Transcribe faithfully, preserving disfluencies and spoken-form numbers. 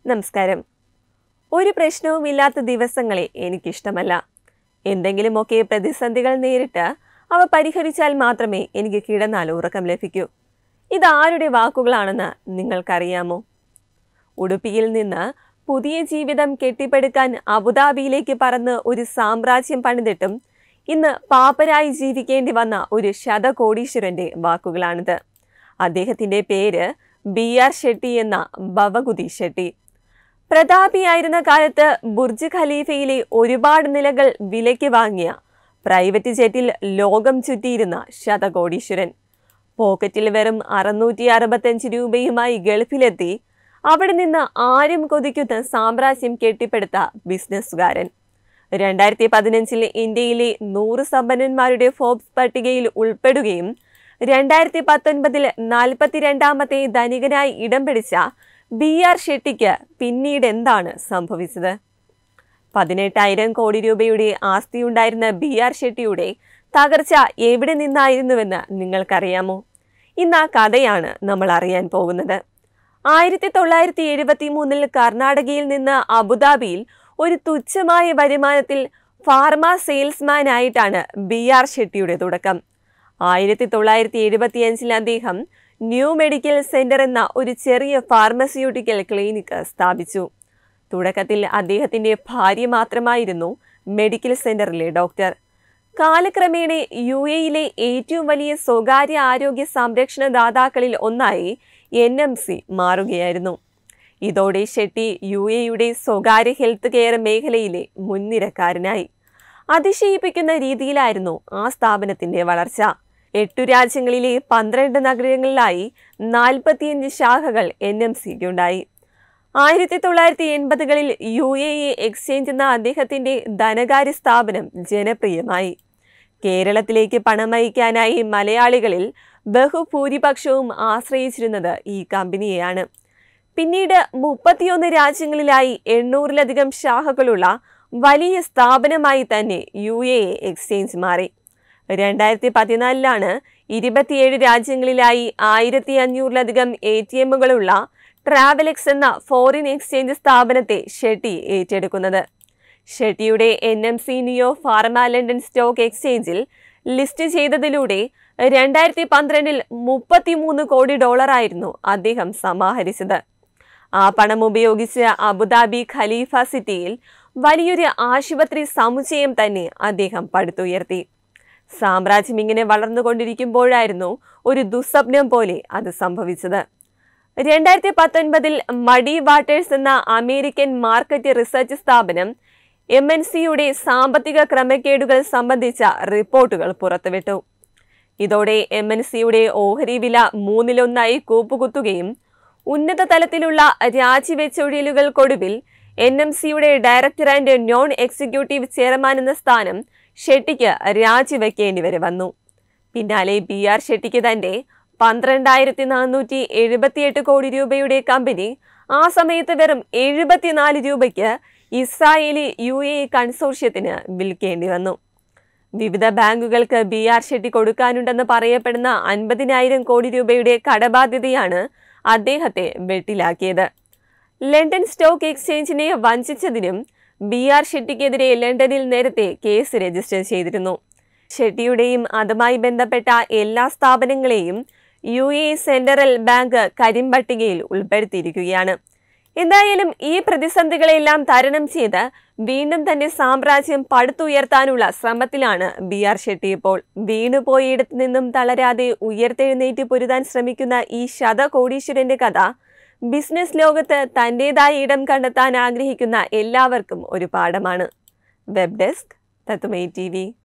നമസ്കാരം. ഒരു പ്രശ്നവുമില്ലാത്ത ദിവസങ്ങളെ എനിക്കിഷ്ടമല്ല. എന്തെങ്കിലുമൊക്കെ പ്രതിസന്ധികൾ നേരിട്ട് അവ പരിഹരിച്ചാൽ മാത്രമേ എനിക്ക് കിടന്നാൽ ഉറക്കം ലഭിക്കൂ. ഇതാരുടെ വാക്കുകളാണെന്ന് നിങ്ങൾക്കറിയാമോ? ഉടുപ്പിയിൽ നിന്ന് പുതിയ ജീവിതം കെട്ടിപ്പടുക്കാൻ അബുദാബിയിലേക്ക് പറന്ന് ഒരു സാമ്രാജ്യം പണിതിട്ടും ഇന്ന് പാപ്പരായി ജീവിക്കേണ്ടി വന്ന ഒരു ശതകോടീശ്വരന്റെ വാക്കുകളാണിത്. അദ്ദേഹത്തിന്റെ പേര് ബി ആർ ഷെട്ടി എന്ന ഭവഗുതി ഷെട്ടി. പ്രതാപിയായിരുന്ന കാലത്ത് ബുർജ് ഖലീഫയിലെ ഒരുപാട് നിലകൾ വിലയ്ക്ക് വാങ്ങിയ പ്രൈവറ്റ് ജെറ്റിൽ ലോകം ചുറ്റിയിരുന്ന ശതകോടീശ്വരൻ. പോക്കറ്റിൽ വെറും അറുന്നൂറ്റി അറുപത്തഞ്ച് രൂപയുമായി ഗൾഫിലെത്തി അവിടെ നിന്ന് ആരും കൊതിക്കുന്ന സാമ്രാജ്യം കെട്ടിപ്പടുത്ത ബിസിനസ്സുകാരൻ. രണ്ടായിരത്തി പതിനഞ്ചിൽ ഇന്ത്യയിലെ നൂറ് സമ്പന്നന്മാരുടെ ഫോബ്സ് പട്ടികയിൽ ഉൾപ്പെടുകയും രണ്ടായിരത്തി പത്തൊൻപതിൽ നാൽപ്പത്തിരണ്ടാമത്തെ ധനികനായി ഇടം പിടിച്ച ബി ആർ ഷെട്ടിക്ക് പിന്നീട് എന്താണ് സംഭവിച്ചത്? പതിനെട്ടായിരം കോടി രൂപയുടെ ആസ്തിയുണ്ടായിരുന്ന ബി ആർ ഷെട്ടിയുടെ തകർച്ച എവിടെ നിന്നായിരുന്നുവെന്ന് നിങ്ങൾക്കറിയാമോ? ഇന്ന് ആ കഥയാണ് നമ്മൾ അറിയാൻ പോകുന്നത്. ആയിരത്തി തൊള്ളായിരത്തി എഴുപത്തി മൂന്നിൽ കർണാടകയിൽ നിന്ന് അബുദാബിയിൽ ഒരു തുച്ഛമായ വരുമാനത്തിൽ ഫാർമ സെയിൽസ്മാൻ ആയിട്ടാണ് ബി ആർ ഷെട്ടിയുടെ തുടക്കം. ആയിരത്തി തൊള്ളായിരത്തി എഴുപത്തി അഞ്ചിൽ അദ്ദേഹം ന്യൂ മെഡിക്കൽ സെന്റർ എന്ന ഒരു ചെറിയ ഫാർമസ്യൂട്ടിക്കൽ ക്ലിനിക് സ്ഥാപിച്ചു. തുടക്കത്തിൽ അദ്ദേഹത്തിന്റെ ഭാര്യ മാത്രമായിരുന്നു മെഡിക്കൽ സെന്ററിലെ ഡോക്ടർ. കാലക്രമേണ യു എയിലെ ഏറ്റവും വലിയ സ്വകാര്യ ആരോഗ്യ സംരക്ഷണ ദാതാക്കളിൽ ഒന്നായി എൻ എം സി മാറുകയായിരുന്നു. ഇതോടെ ഷെട്ടി യു എയുടെ സ്വകാര്യ ഹെൽത്ത് കെയർ മേഖലയിലെ മുൻനിരക്കാരനായി. അതിശയിപ്പിക്കുന്ന രീതിയിലായിരുന്നു ആ സ്ഥാപനത്തിന്റെ വളർച്ച. എട്ടു രാജ്യങ്ങളിലെ പന്ത്രണ്ട് നഗരങ്ങളിലായി നാൽപ്പത്തിയഞ്ച് ശാഖകൾ എൻ എം സിക്കുണ്ടായി. ആയിരത്തി തൊള്ളായിരത്തി എൺപതുകളിൽ യു എ എ എക്സ്ചേഞ്ച് എന്ന അദ്ദേഹത്തിന്റെ ധനകാര്യ സ്ഥാപനം ജനപ്രിയമായി. കേരളത്തിലേക്ക് പണമയക്കാനായി മലയാളികളിൽ ബഹുഭൂരിപക്ഷവും ആശ്രയിച്ചിരുന്നത് ഈ കമ്പനിയെയാണ്. പിന്നീട് മുപ്പത്തിയൊന്ന് രാജ്യങ്ങളിലായി എണ്ണൂറിലധികം ശാഖകളുള്ള വലിയ സ്ഥാപനമായി തന്നെ യു എ എ എക്സ്ചേഞ്ച് മാറി. രണ്ടായിരത്തി പതിനാലിലാണ് ഇരുപത്തിയേഴ് രാജ്യങ്ങളിലായി ആയിരത്തി അഞ്ഞൂറിലധികം എ ടി എമ്മുകളുള്ള ട്രാവലെക്സ് എന്ന ഫോറിൻ എക്സ്ചേഞ്ച് സ്ഥാപനത്തെ ഷെട്ടി ഏറ്റെടുക്കുന്നത്. ഷെട്ടിയുടെ N M C neo pharma London stock എക്സ്ചേഞ്ചിൽ ലിസ്റ്റ് ചെയ്തതിലൂടെ രണ്ടായിരത്തി പന്ത്രണ്ടിൽ മുപ്പത്തിമൂന്ന് കോടി ഡോളറായിരുന്നു അദ്ദേഹം സമാഹരിച്ചത്. ആ പണം ഉപയോഗിച്ച് അബുദാബി ഖലീഫ സിറ്റിയിൽ വലിയൊരു ആശുപത്രി സമുച്ചയം തന്നെ അദ്ദേഹം പടുത്തുയർത്തി. സാമ്രാജ്യം ഇങ്ങനെ വളർന്നുകൊണ്ടിരിക്കുമ്പോഴായിരുന്നു ഒരു ദുസ്വപ്നം പോലെ അത് സംഭവിച്ചത്. രണ്ടായിരത്തി പത്തൊൻപതിൽ മഡി വാട്ടേഴ്സ് എന്ന അമേരിക്കൻ മാർക്കറ്റ് റിസർച്ച് സ്ഥാപനം എം എൻ സിയുടെ സാമ്പത്തിക ക്രമക്കേടുകൾ സംബന്ധിച്ച റിപ്പോർട്ടുകൾ പുറത്തുവിട്ടു. ഇതോടെ എം എൻ സിയുടെ ഓഹരി വില മൂന്നിലൊന്നായി കൂപ്പുകുത്തുകയും ഉന്നത തലത്തിലുള്ള രാജിവെച്ചൊഴിയലുകൾക്കൊടുവിൽ എൻ എം സിയുടെ director and non executive chairman എന്ന സ്ഥാനം ഷെട്ടിക്ക് രാജിവെക്കേണ്ടി വരെ വന്നു. പിന്നാലെ ബി ആർ ഷെട്ടിക്ക് തന്റെ പന്ത്രണ്ടായിരത്തി നാനൂറ്റി എഴുപത്തിയെട്ട് കോടി രൂപയുടെ കമ്പനി ആ സമയത്ത് വെറും എഴുപത്തിനാല് രൂപയ്ക്ക് ഇസ്രായേലി യു എ കൺസോർഷ്യത്തിന് വിൽക്കേണ്ടി വന്നു. വിവിധ ബാങ്കുകൾക്ക് ബി ആർ ഷെട്ടി കൊടുക്കാനുണ്ടെന്ന് പറയപ്പെടുന്ന അൻപതിനായിരം കോടി രൂപയുടെ കടബാധ്യതയാണ് അദ്ദേഹത്തെ വെട്ടിലാക്കിയത്. ലണ്ടൻ സ്റ്റോക്ക് എക്സ്ചേഞ്ചിനെ വഞ്ചിച്ചതിനും ബി ആർ ഷെട്ടിക്കെതിരെ ലണ്ടനിൽ നേരത്തെ കേസ് രജിസ്റ്റർ ചെയ്തിരുന്നു. ഷെട്ടിയുടെയും അതുമായി ബന്ധപ്പെട്ട എല്ലാ സ്ഥാപനങ്ങളെയും യു എ സെൻട്രൽ ബാങ്ക് കരിമ്പട്ടികയിൽ ഉൾപ്പെടുത്തിയിരിക്കുകയാണ്. എന്തായാലും ഈ പ്രതിസന്ധികളെല്ലാം തരണം ചെയ്ത് വീണ്ടും തന്റെ സാമ്രാജ്യം പടുത്തുയർത്താനുള്ള ശ്രമത്തിലാണ് ബി ആർ ഷെട്ടി ഇപ്പോൾ. വീണുപോയിടത്തു നിന്നും തളരാതെ ഉയർത്തെഴുന്നേറ്റ് പൊരുതാൻ ശ്രമിക്കുന്ന ഈ ശതകോടീശ്വരന്റെ കഥ ബിസിനസ് ലോകത്ത് തന്റേതായ ഇടം കണ്ടെത്താൻ ആഗ്രഹിക്കുന്ന എല്ലാവർക്കും ഒരു പാഠമാണ്. വെബ് ഡെസ്ക് തത്തുമൈ ടി വി.